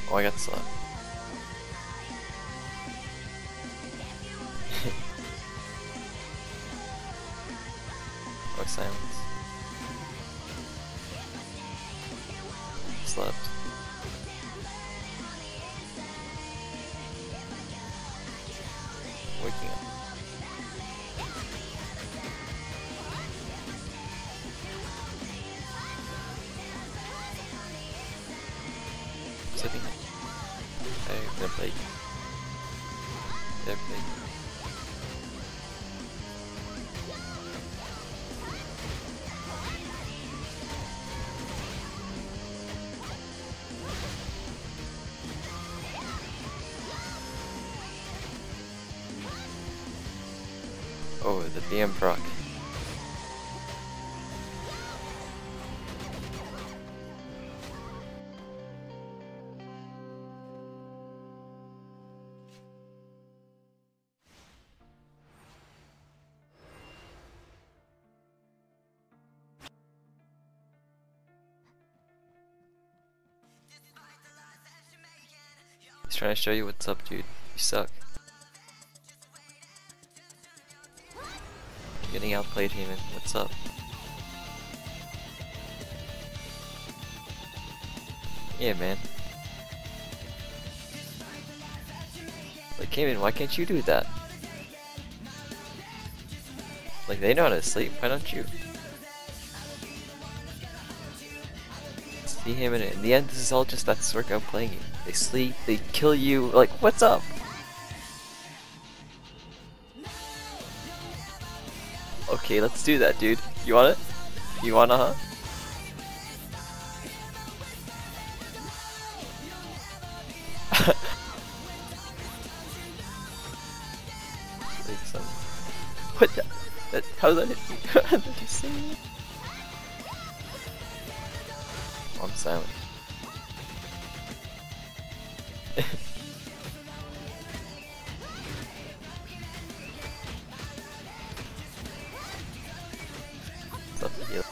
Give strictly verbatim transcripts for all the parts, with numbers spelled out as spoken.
Oh, I got the slot. Oh, silence. Slept. Waking up. Sitting. I'm gonna play. They're playing. Oh, the damn proc. He's trying to show you what's up, dude. You suck. You're getting outplayed, Heyman. What's up? Yeah, man. Like, Heyman, why can't you do that? Like, they know how to sleep. Why don't you? See him, and in the end, this is all just that Sork outplaying you. They sleep, they kill you. Like, what's up? Okay, let's do that, dude. You want it? You wanna, huh? Like some... What the? That, how did that hit me? Did you see me? Oh, I'm silent. Stuff to heal.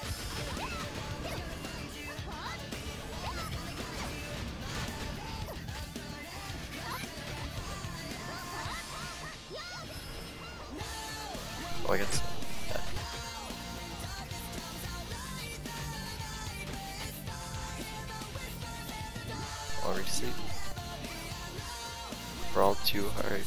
Oh, I got some. Yeah. Already sleep. We're all too hard.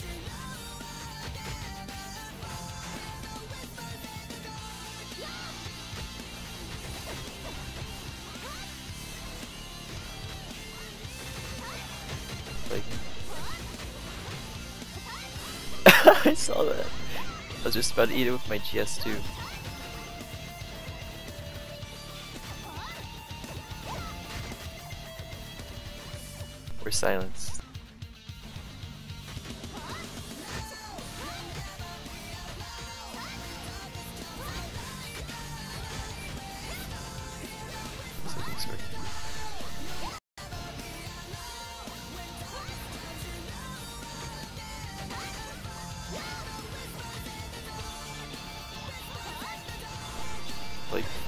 Like, I saw that. I was just about to eat it with my G S too. We're silenced. Something's working. Like